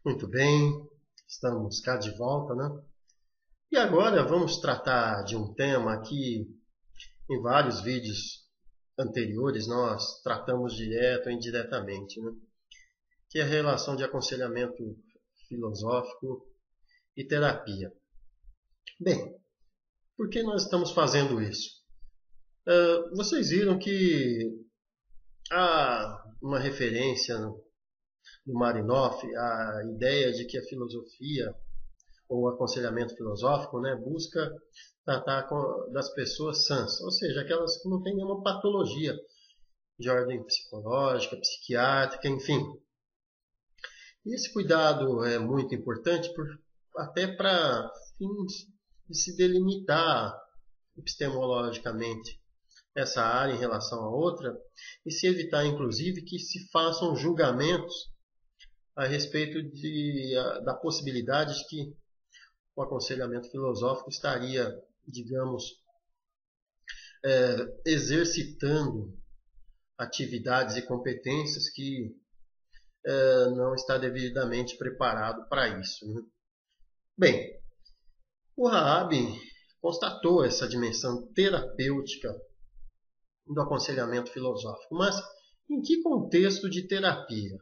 Muito bem, estamos cá de volta, né? E agora vamos tratar de um tema que em vários vídeos anteriores nós tratamos direto ou indiretamente, né? Que é a relação de aconselhamento filosófico e terapia. Bem, por que nós estamos fazendo isso? Vocês viram que há uma referência do Marinoff à ideia de que a filosofia ou aconselhamento filosófico, né, busca tratar das pessoas sãs, ou seja, aquelas que não têm nenhuma patologia de ordem psicológica, psiquiátrica, enfim. E esse cuidado é muito importante até para fins de se delimitar epistemologicamente essa área em relação à outra e se evitar, inclusive, que se façam julgamentos a respeito da possibilidade de que o aconselhamento filosófico estaria, digamos, exercitando atividades e competências que não está devidamente preparado para isso, né? Bem, o Raab constatou essa dimensão terapêutica do aconselhamento filosófico, mas em que contexto de terapia?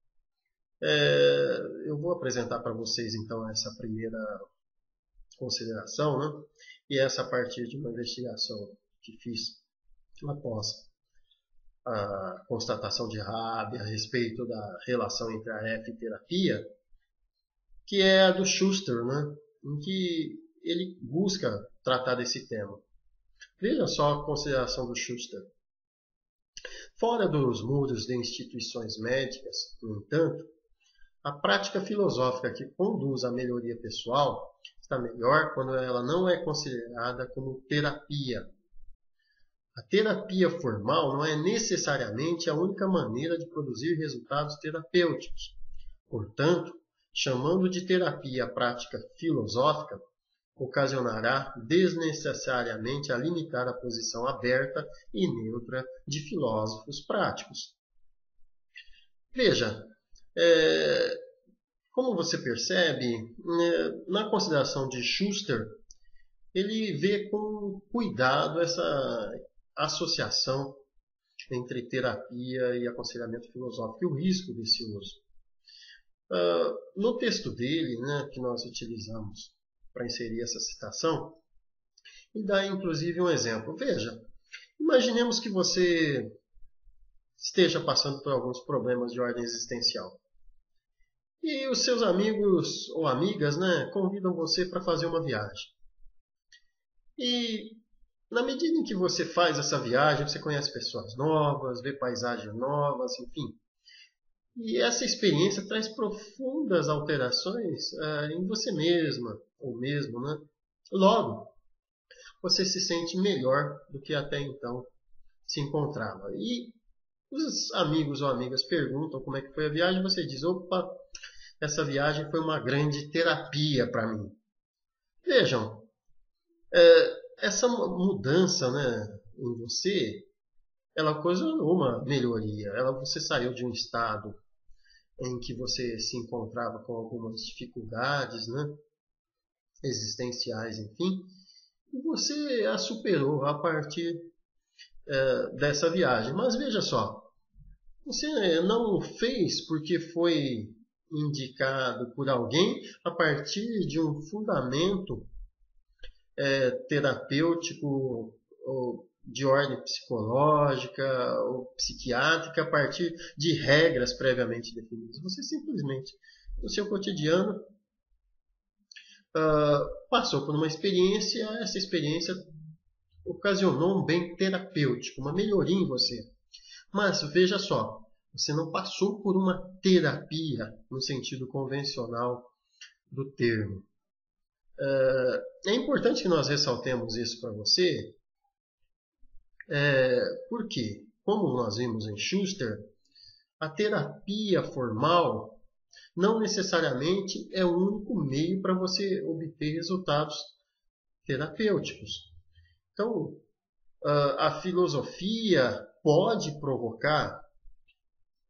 Eu vou apresentar para vocês então essa primeira consideração, né? E essa a partir de uma investigação que fiz após a constatação de Raab a respeito da relação entre a F e terapia, que é a do Schuster, né? Em que ele busca tratar desse tema. Veja só a consideração do Schuster. Fora dos muros de instituições médicas, no entanto, a prática filosófica que conduz à melhoria pessoal está melhor quando ela não é considerada como terapia. A terapia formal não é necessariamente a única maneira de produzir resultados terapêuticos. Portanto, chamando de terapia a prática filosófica, ocasionará desnecessariamente a limitar a posição aberta e neutra de filósofos práticos. Veja, como você percebe, na consideração de Schuster, ele vê com cuidado essa associação entre terapia e aconselhamento filosófico e o risco desse uso. No texto dele, né, que nós utilizamos para inserir essa citação, ele dá inclusive um exemplo. Veja, imaginemos que você esteja passando por alguns problemas de ordem existencial. E os seus amigos ou amigas, né, convidam você para fazer uma viagem. E na medida em que você faz essa viagem, você conhece pessoas novas, vê paisagens novas, enfim. E essa experiência traz profundas alterações em você mesma, ou mesmo, né? Logo, você se sente melhor do que até então se encontrava. E os amigos ou amigas perguntam como é que foi a viagem, você diz, opa, essa viagem foi uma grande terapia para mim. Vejam, essa mudança, né, em você, ela ocasionou uma melhoria. Você saiu de um estado em que você se encontrava com algumas dificuldades, né, existenciais, enfim, e você a superou a partir dessa viagem. Mas veja só, você não o fez porque foi indicado por alguém a partir de um fundamento terapêutico ou de ordem psicológica ou psiquiátrica a partir de regras previamente definidas. Você simplesmente, no seu cotidiano, passou por uma experiência, essa experiência ocasionou um bem terapêutico, uma melhoria em você. Mas veja só, você não passou por uma terapia no sentido convencional do termo. É importante que nós ressaltemos isso para você, porque, como nós vimos em Schuster, a terapia formal não necessariamente é o único meio para você obter resultados terapêuticos. Então, a filosofia pode provocar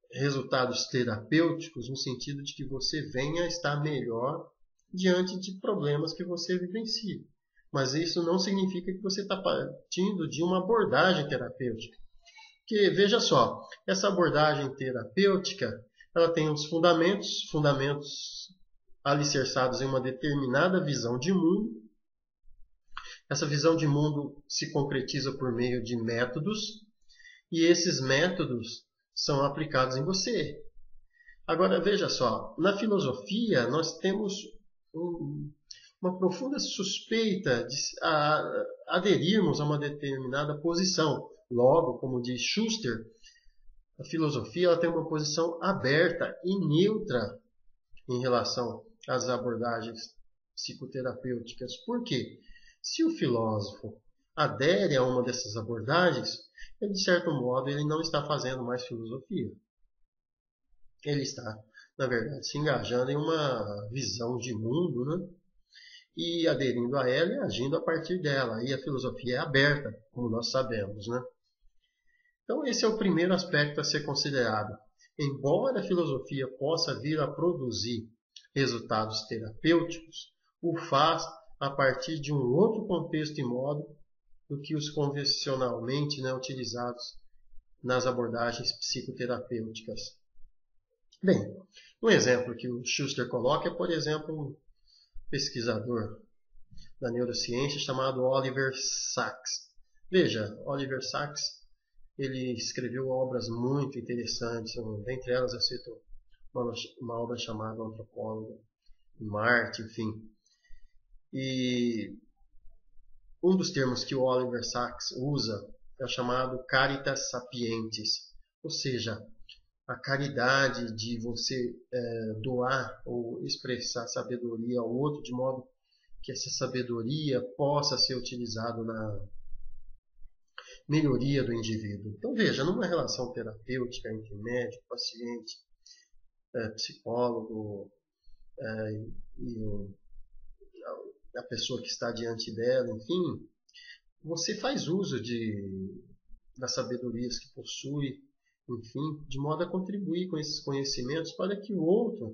resultados terapêuticos no sentido de que você venha a estar melhor diante de problemas que você vivencia. Mas isso não significa que você está partindo de uma abordagem terapêutica. Porque, veja só, essa abordagem terapêutica, ela tem uns fundamentos alicerçados em uma determinada visão de mundo. Essa visão de mundo se concretiza por meio de métodos, e esses métodos são aplicados em você. Agora, veja só, na filosofia nós temos uma profunda suspeita de aderirmos a uma determinada posição. Logo, como diz Schuster, a filosofia ela tem uma posição aberta e neutra em relação às abordagens psicoterapêuticas. Por quê? Se o filósofo adere a uma dessas abordagens, ele, de certo modo, ele não está fazendo mais filosofia. Ele está, na verdade, se engajando em uma visão de mundo, né? E aderindo a ela e agindo a partir dela. E a filosofia é aberta, como nós sabemos, né? Então, esse é o primeiro aspecto a ser considerado. Embora a filosofia possa vir a produzir resultados terapêuticos, o faz a partir de um outro contexto e modo do que os convencionalmente, né, utilizados nas abordagens psicoterapêuticas. Bem, um exemplo que o Schuster coloca é, por exemplo, um pesquisador da neurociência chamado Oliver Sacks. Veja, Oliver Sacks, ele escreveu obras muito interessantes, dentre elas eu cito uma obra chamada Antropólogo em Marte, enfim. E um dos termos que o Oliver Sacks usa é o chamado caritas sapientes, ou seja, a caridade de você doar ou expressar sabedoria ao outro de modo que essa sabedoria possa ser utilizada na melhoria do indivíduo. Então veja, numa relação terapêutica entre médico, paciente, psicólogo e a pessoa que está diante dela, enfim, você faz uso das sabedorias que possui, enfim, de modo a contribuir com esses conhecimentos para que o outro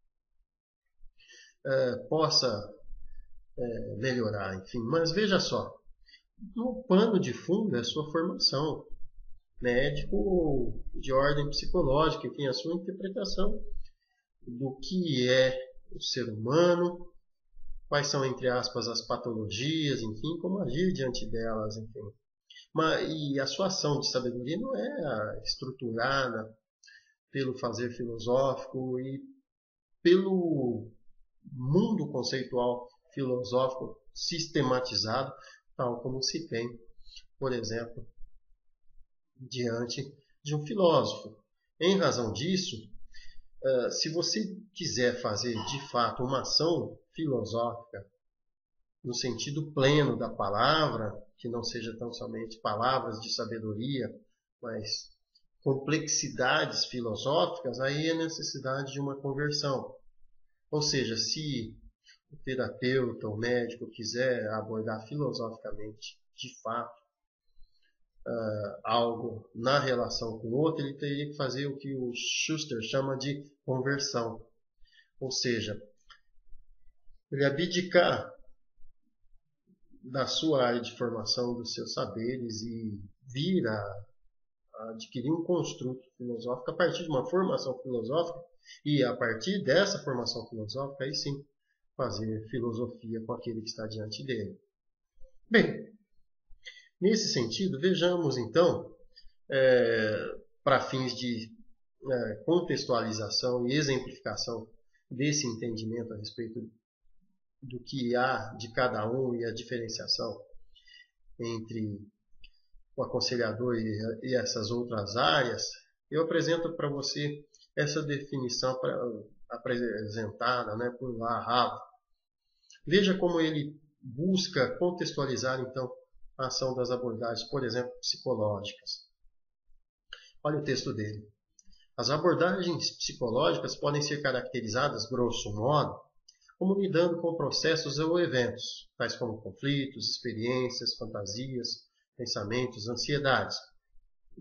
possa melhorar, enfim. Mas veja só, no pano de fundo é a sua formação, médico de ordem psicológica, enfim, a sua interpretação do que é o ser humano, quais são, entre aspas, as patologias, enfim, como agir diante delas, enfim. E a sua ação de sabedoria não é estruturada pelo fazer filosófico e pelo mundo conceitual filosófico sistematizado, tal como se tem, por exemplo, diante de um filósofo. Em razão disso, se você quiser fazer de fato uma ação filosófica no sentido pleno da palavra, que não seja tão somente palavras de sabedoria, mas complexidades filosóficas, aí é necessidade de uma conversão. Ou seja, se o terapeuta, o médico quiser abordar filosoficamente, de fato, algo na relação com o outro, ele teria que fazer o que o Schuster chama de conversão. Ou seja, ele abdicar da sua área de formação, dos seus saberes e vir a adquirir um construto filosófico a partir de uma formação filosófica e a partir dessa formação filosófica aí sim fazer filosofia com aquele que está diante dele. Bem, nesse sentido, vejamos então, para fins de contextualização e exemplificação desse entendimento a respeito do que há de cada um e a diferenciação entre o aconselhador e essas outras áreas, eu apresento para você essa definição apresentada, né, por Laharve. Veja como ele busca contextualizar então a ação das abordagens, por exemplo, psicológicas. Olha o texto dele. As abordagens psicológicas podem ser caracterizadas, grosso modo, como lidando com processos ou eventos, tais como conflitos, experiências, fantasias, pensamentos, ansiedades.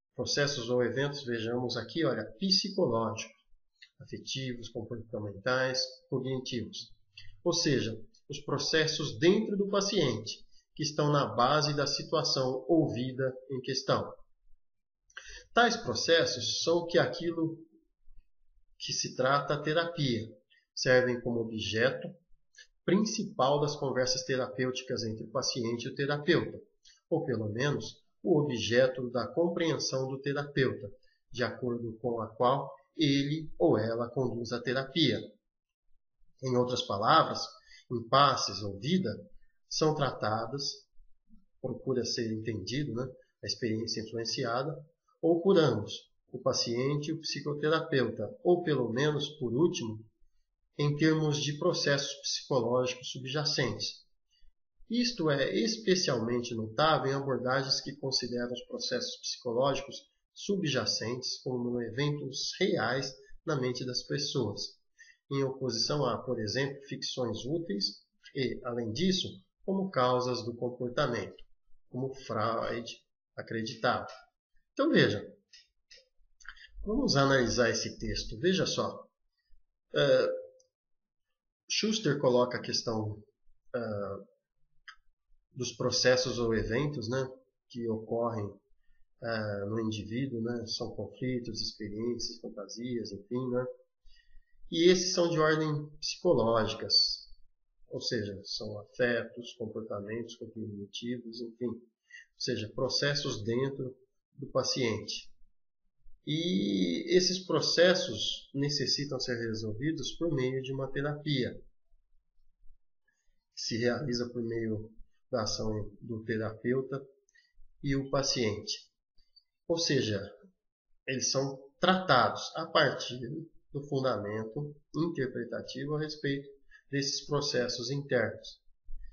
processos ou eventos, vejamos aqui, olha, psicológicos, afetivos, comportamentais, cognitivos. Ou seja, os processos dentro do paciente, que estão na base da situação ouvida em questão. Tais processos são aquilo que se trata a terapia, servem como objeto principal das conversas terapêuticas entre o paciente e o terapeuta, ou pelo menos o objeto da compreensão do terapeuta, de acordo com a qual ele ou ela conduz a terapia. Em outras palavras, impasses ou vida são tratadas, procura ser entendido, a experiência influenciada, ou por ambos, o paciente e o psicoterapeuta, ou pelo menos, por último, em termos de processos psicológicos subjacentes. Isto é especialmente notável em abordagens que consideram os processos psicológicos subjacentes como eventos reais na mente das pessoas, em oposição a, por exemplo, ficções úteis e, além disso, como causas do comportamento, como Freud acreditava. Então veja, vamos analisar esse texto. Veja só, Schuster coloca a questão dos processos ou eventos, que ocorrem no indivíduo, são conflitos, experiências, fantasias, enfim, e esses são de ordem psicológicas, ou seja, são afetos, comportamentos cognitivos, enfim, ou seja, processos dentro do paciente. E esses processos necessitam ser resolvidos por meio de uma terapia, que se realiza por meio da ação do terapeuta e o paciente. Ou seja, eles são tratados a partir do fundamento interpretativo a respeito desses processos internos,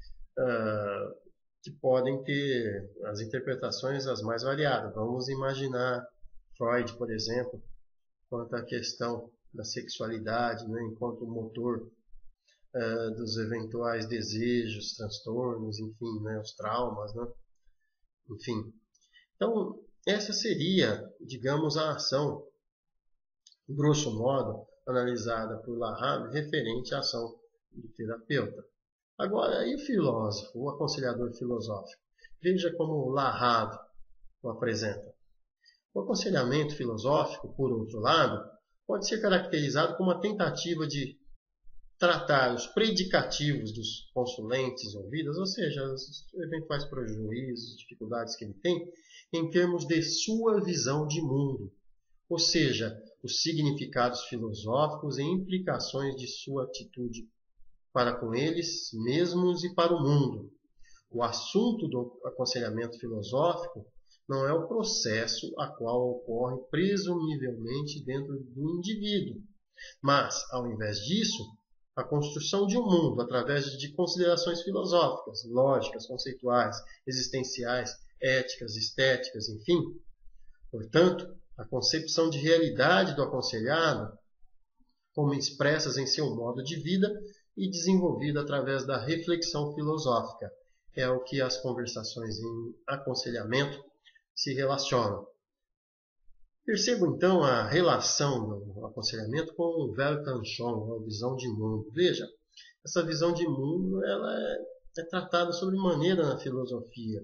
que podem ter as interpretações as mais variadas. Vamos imaginar Freud, por exemplo, quanto à questão da sexualidade, enquanto motor dos eventuais desejos, transtornos, enfim, os traumas, enfim. Então, essa seria, digamos, a ação, grosso modo, analisada por Laharbe, referente à ação do terapeuta. Agora, e o filósofo, o aconselhador filosófico? Veja como Laharbe o apresenta. O aconselhamento filosófico, por outro lado, pode ser caracterizado como uma tentativa de tratar os predicativos dos consulentes ouvidos, ou seja, os eventuais prejuízos, dificuldades que ele tem, em termos de sua visão de mundo, ou seja, os significados filosóficos e implicações de sua atitude para com eles mesmos e para o mundo. O assunto do aconselhamento filosófico não é o processo a qual ocorre presumivelmente dentro do indivíduo, mas, ao invés disso, a construção de um mundo através de considerações filosóficas, lógicas, conceituais, existenciais, éticas, estéticas, enfim. Portanto, a concepção de realidade do aconselhado, como expressas em seu modo de vida e desenvolvida através da reflexão filosófica, é o que as conversações em aconselhamento se relacionam. Percebo então a relação do aconselhamento com o Weltanschauung, a visão de mundo. Veja, essa visão de mundo ela é tratada sobremaneira na filosofia.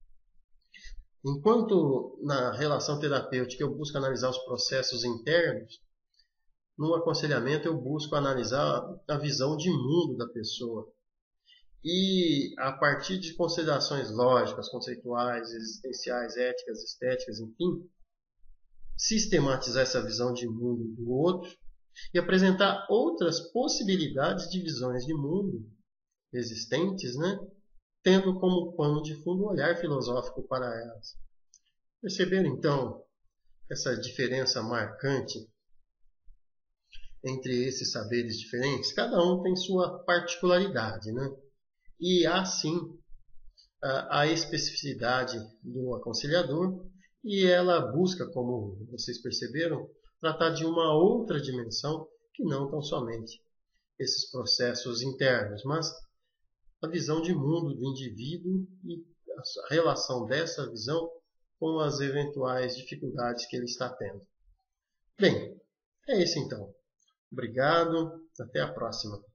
Enquanto na relação terapêutica eu busco analisar os processos internos, no aconselhamento eu busco analisar a visão de mundo da pessoa. E a partir de considerações lógicas, conceituais, existenciais, éticas, estéticas, enfim, sistematizar essa visão de mundo do outro e apresentar outras possibilidades de visões de mundo existentes, tendo como pano de fundo o olhar filosófico para elas. Perceberam então essa diferença marcante entre esses saberes diferentes? Cada um tem sua particularidade, E há sim a especificidade do aconselhador, e ela busca, como vocês perceberam, tratar de uma outra dimensão que não tão somente esses processos internos, mas a visão de mundo do indivíduo e a relação dessa visão com as eventuais dificuldades que ele está tendo. Bem, é isso então. Obrigado, até a próxima.